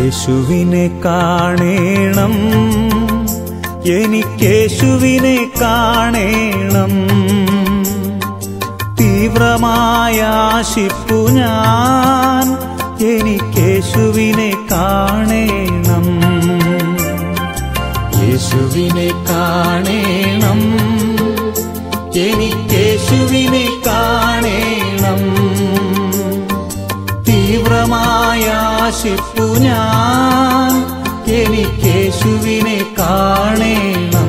യേശുവിനെ കാണേണം, എനിക്കേശുവിനെ കാണേണം. തീവ്രമായ ആശിപ്പു ഞാൻ, എനിക്കേശുവിനെ കാണേണം. യേശുവിനെ കാണേണം, എനിക്കേശുവിനെ കാണേണം. തീവ്രമായ ആശിപ്പു ഞാൻ, എനിക്കേശുവിനെ കാണേണം.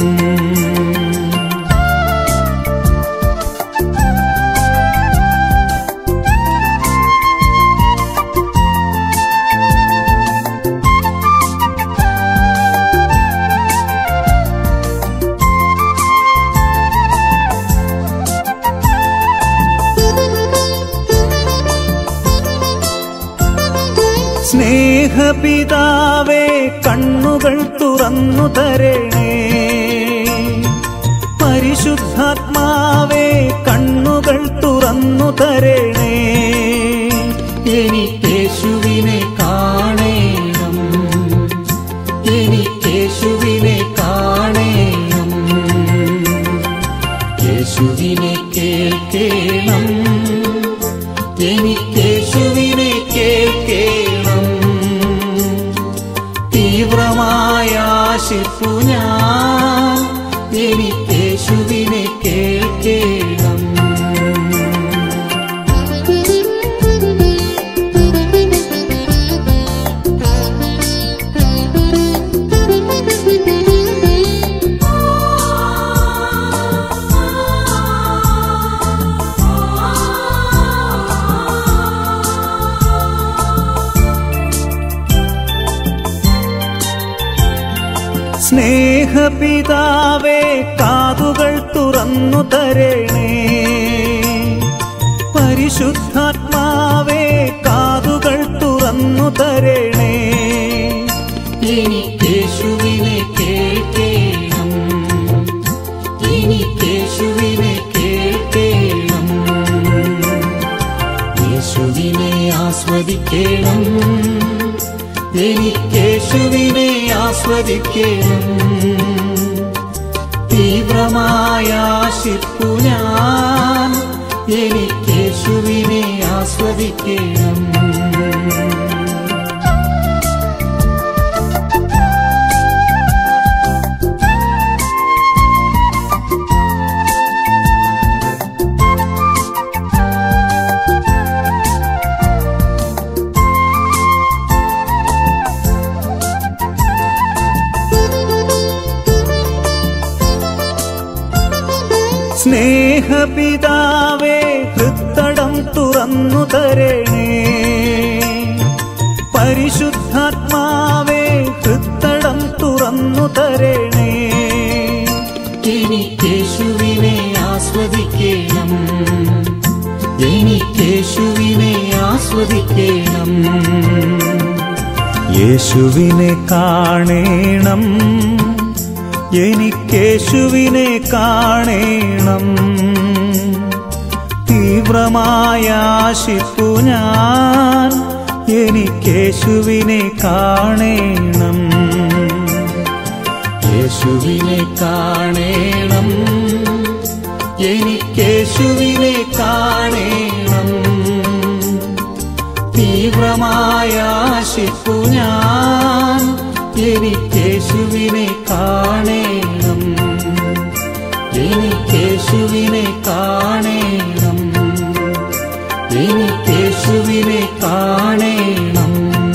സ്നേഹപിതാവേ, കണ്ണുകൾ തുറന്നു തരണേ. പരിശുദ്ധാത്മാവേ, കണ്ണുകൾ തുറന്നു തരണേ. എനിക്കേശുവിനെ കാണേണം, എനിക്കേശുവിനെ കാണേണം. യേശുവിനെ കേൾക്കണം, എനിക്കേശുവിനെ കേൾക്കണം. തീവ്രമായ ആശിപ്പു ഞാൻ, എനിക്കേശുവിനെ കേൾക്കണം. സ്നേഹപിതാവേ, കാതുകൾ തുറന്നു തരണേ. പരിശുദ്ധാത്മാവേ, കാതുകൾ തുറന്നു തരണേ. എനിക്കേശുവിനെ കേൾക്കണം, എനിക്കേശുവിനെ കേൾക്കണം. യേശുവിനെ ആസ്വദിക്കണം, എനിക്കേശുവിനെ ആസ്വദിക്കണം. തീവ്രമായ ആശിപ്പു ഞാൻ, എനിക്കേശുവിനെ ആസ്വദിക്കണം. സ്നേഹപിതാവേ, ഹൃത്തടം തുറന്നു തരണേ. പരിശുദ്ധാത്മാവേ, ഹൃത്തടം തുറന്നു തരണേ. എനിക്കേശുവിനെ ആസ്വദിക്കണം, എനിക്കേശുവിനെ ആസ്വദിക്കണം. യേശുവിനെ കാണേണം, എനിക്കേശുവിനെ കാണേണം. തീവ്രമായ ആശിപ്പു ഞാൻ, എനിക്കേശുവിനെ കാണേണം. യേശുവിനെ കാണേണം, എനിക്കേശുവിനെ കാണേണം. തീവ്രമായ ആശിപ്പു ഞാൻ, എനിക്കേശുവിനെ കാണേണം. എനിക്കേശുവിനെ കാണേണം, എനിക്കേശുവിനെ കാണേണം.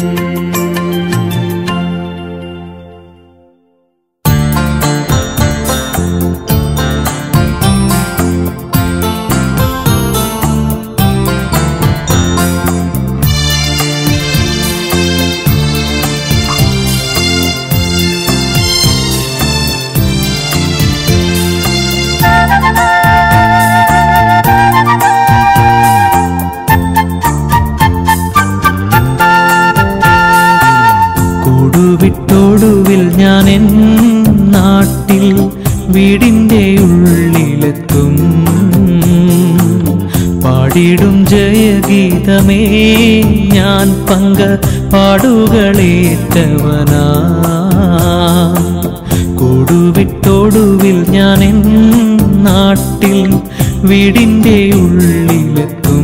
വിട്ടൊടുവിൽ ഞാൻ എൻ നാട്ടിൽ വീടിൻ്റെ ഉള്ളിലെത്തും. പാടിടും ജയഗീതമേ ഞാൻ പാടുകളേറ്റവനാ. കൂടുവിട്ടൊടുവിൽ ഞാൻ എൻ നാട്ടിൽ വീടിൻ്റെ ഉള്ളിലെത്തും.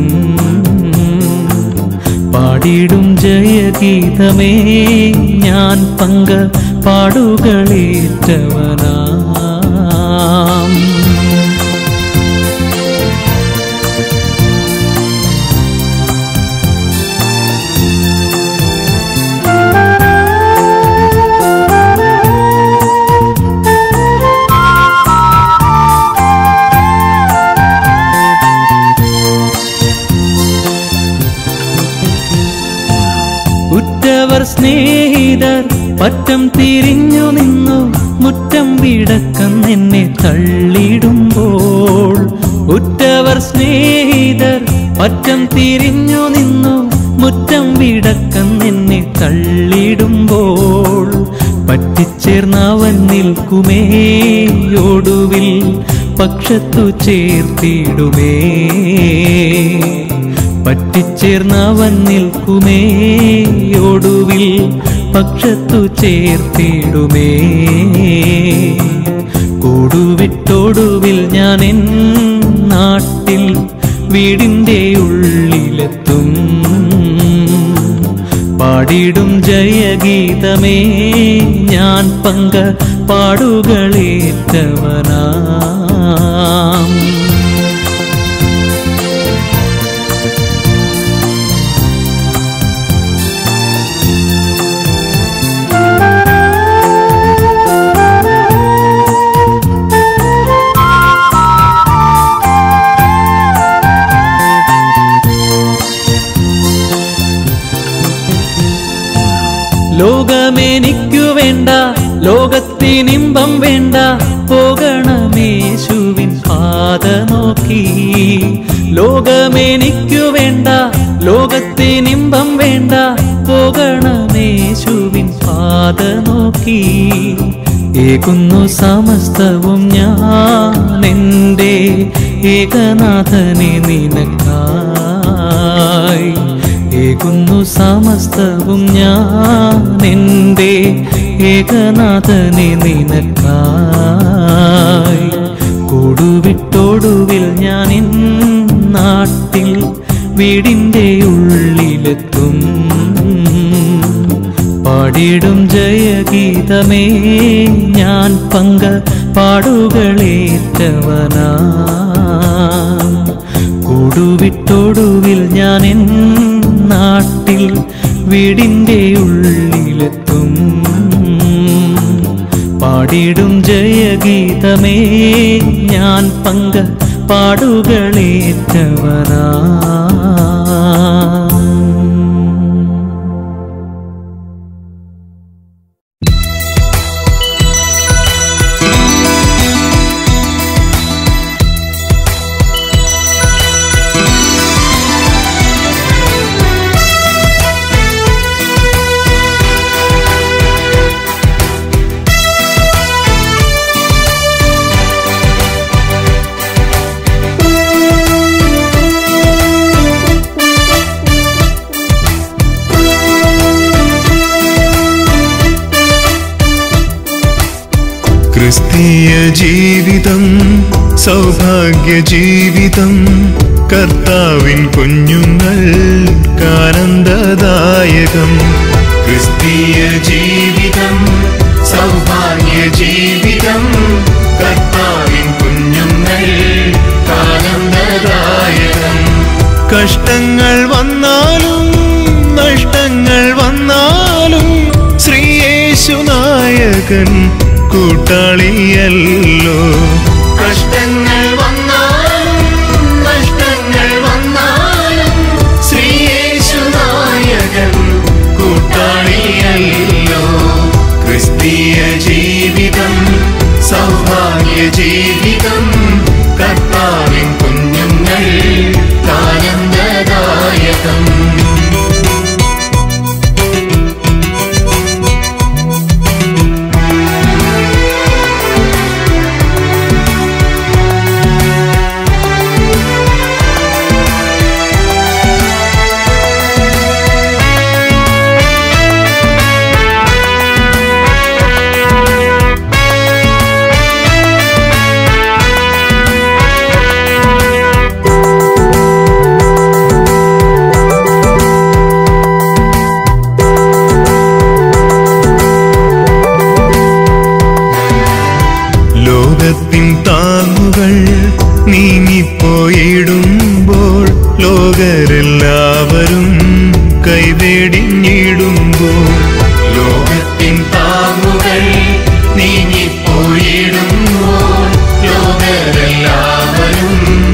പാടിടും ജയഗീതമേ ഞാൻ പങ്ക പാടുകളേറ്റവനാ. ഉറ്റവർ സ്നേഹിതർ പറ്റം തിരിഞ്ഞു നിന്നു മുറ്റം വിടക്കെന്നെ തള്ളിടുമ്പോൾ. ഉറ്റവർ സ്നേഹിതർ പറ്റം തിരിഞ്ഞു നിന്നു മുറ്റം വിടക്കെന്നെ തള്ളിടുമ്പോൾ. പറ്റിച്ചേർന്നവൻ നിൽക്കുമേ ഒടുവിൽ പക്ഷത്തു ചേർത്തിടുമേ. പറ്റിച്ചേർന്നവൻ നിൽക്കുമേ ഒടുവിൽ പക്ഷത്തു ചേർത്തിടുമേ. കൂടുവിട്ടൊടുവിൽ ഞാൻ എൻ നാട്ടിൽ വീടിൻ്റെ ഉള്ളിലെത്തും. പാടിടും ജയഗീതമേ ഞാൻ പങ്ക പാടുകളേറ്റവനാ. ലോകമെനിക്കു വേണ്ട, ലോകത്തിനിമ്പം വേണ്ട, പോകണമേശുവിൻ പാത നോക്കി. ലോകമെനിക്കു വേണ്ട, ലോകത്തിനിമ്പം വേണ്ട, പോകണമേശുവിൻ പാത നോക്കി. ഏകുന്നു സമസ്തവും ഞാൻ എൻ്റെ ഏകനാഥനെ നിനക്കായി. ഏകുന്നു സമസ്തവും ഞാൻ എൻ്റെ ഏകനാഥനെ നിനക്കായി. കൂടുവിട്ടൊടുവിൽ ഞാൻ എൻ നാട്ടിൽ വീടിൻ്റെ ഉള്ളിലെത്തും. പാടിടും ജയഗീതമേ ഞാൻ പങ്ക പാടുകളേറ്റവനാ. കൂടുവിട്ടൊടുവിൽ ഞാൻ എൻ നാട്ടിൽ വീടിൻ്റെ ഉള്ളിലെത്തും. പാടിടും ജയഗീതമേ ഞാൻ പങ്ക പാടുകളേറ്റവനാ. ക്രിസ്തീയ ജീവിതം സൗഭാഗ്യ ജീവിതം, കർത്താവിൻ കുഞ്ഞുങ്ങൾക്കാനന്ദദായകം. ക്രിസ്തീയ ജീവിതം സൗഭാഗ്യ ജീവിതം, കർത്താവിൻ കുഞ്ഞുങ്ങൾക്കാനന്ദദായകം. കഷ്ടങ്ങൾ വന്നാലും നഷ്ടങ്ങൾ വന്നാലും ശ്രീയേശുനായകൻ കൂട്ടാളിയല്ലോ. കഷ്ടങ്ങൾ വന്നാലും നഷ്ടങ്ങൾ വന്നാലും ശ്രീയേശുനായകൻ കൂട്ടാളിയല്ലോ. ക്രിസ്തീയ ജീവിതം സൗഭാഗ്യ ജീവിതം, കർത്താവിൻ കുഞ്ഞുങ്ങൾ ആനന്ദദായകം. ലോകരെല്ലാവരും കൈവേടിഞ്ഞിടുമ്പോൾ ലോകത്തിൻ താങ്ങുകൾ നീങ്ങിപ്പോയിടുമ്പോൾ ലോകരെല്ലാവരും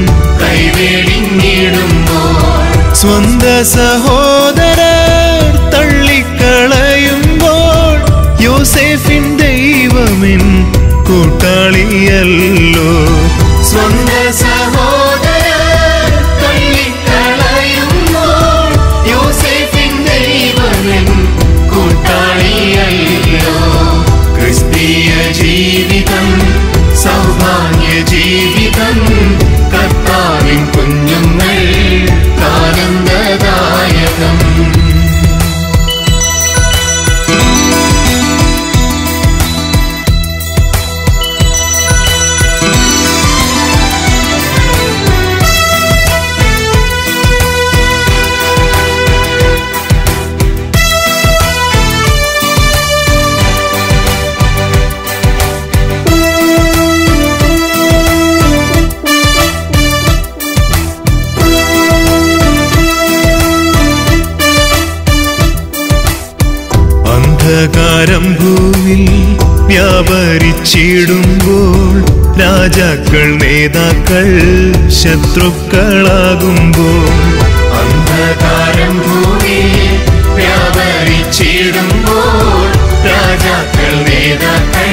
കൈവേടിഞ്ഞിടുമ്പോൾ സ്വന്ത സഹോദരർ തള്ളിക്കളയുമ്പോൾ യോസേഫിൻ ദൈവമിൻ കൂട്ടാളിയല്ലോ സ്വന്ത സഹോദരർ തള്ളിക്കളയുമ്പോൾ യോസേഫിൻ ദൈവമിൻ കൂട്ടാളിയല്ലോ ക്രിസ്തീയ ജീവിതം സൗഭാഗ്യ ജീവിതം കർത്താവിൻ കുഞ്ഞുങ്ങൾ ആനന്ദദായകം അന്ധകാരം ഭൂവിൽ വ്യാപരിച്ചിടുമ്പോൾ രാജാക്കൾ നേതാക്കൾ ശത്രുക്കളാകുമ്പോൾ അന്ധകാരം ഭൂവിൽ വ്യാപരിച്ചിടുമ്പോൾ രാജാക്കൾ നേതാക്കൾ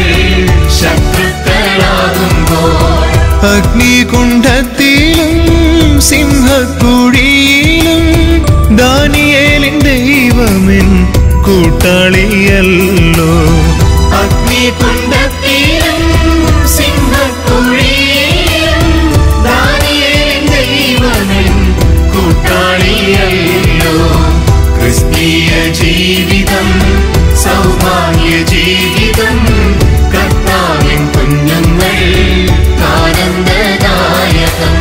ശത്രുക്കളാകുമ്പോൾ അഗ്നികുണ്ഡത്തിലും സിംഹക്കുഴിയിലും ദാനിയേലിൻ ദൈവമെൻ കൂട്ടാളിയല്ലോ അഗ്നികുണ്ഡത്തിലും സിംഹക്കുഴിയിലും ദാനിയേലിൻ ദൈവമെൻ കൂട്ടാളിയല്ലോ ക്രിസ്തീയ ജീവിതം സൗഭാഗ്യ ജീവിതം കർത്താവിൻ കുഞ്ഞുങ്ങൾ ആനന്ദദായകം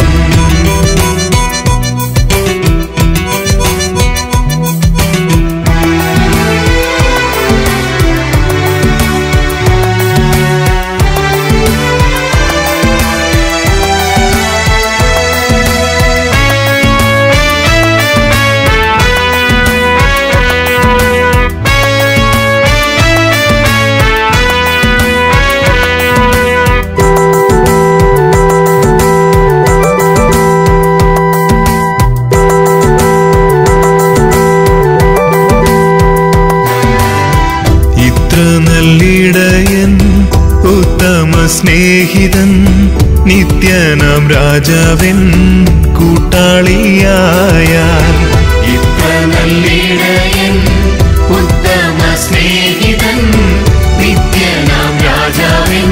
നല്ലിടയൻ ഉത്തമ സ്നേഹിതൻ നിത്യനാം രാജാവിൻ കൂട്ടാളിയായാൽ ഇത്ര നല്ലിടയൻ ഉത്തമ സ്നേഹിതൻ നിത്യനാം രാജാവിൻ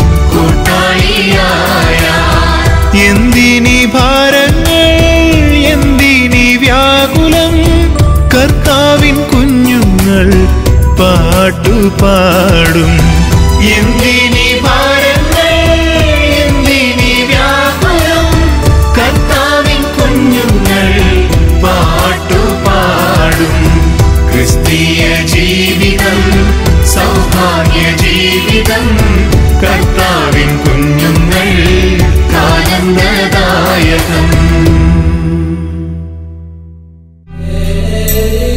കൂട്ടാളിയായാൽ എന്തിനീ ഭാരങ്ങൾ എന്തിനീ വ്യാകുലം കർത്താവിൻ കുഞ്ഞുങ്ങൾ പാട്ടുപാടും എന്തിനീ ഭാരങ്ങൾ എന്തിനീ വ്യാകുലം കർത്താവിൻ കുഞ്ഞുങ്ങൾ പാട്ടുപാടും ക്രിസ്തീയ ജീവിതം സൗഭാഗ്യ ജീവിതം കർത്താവിൻ കുഞ്ഞുങ്ങൾ ആനന്ദദായകം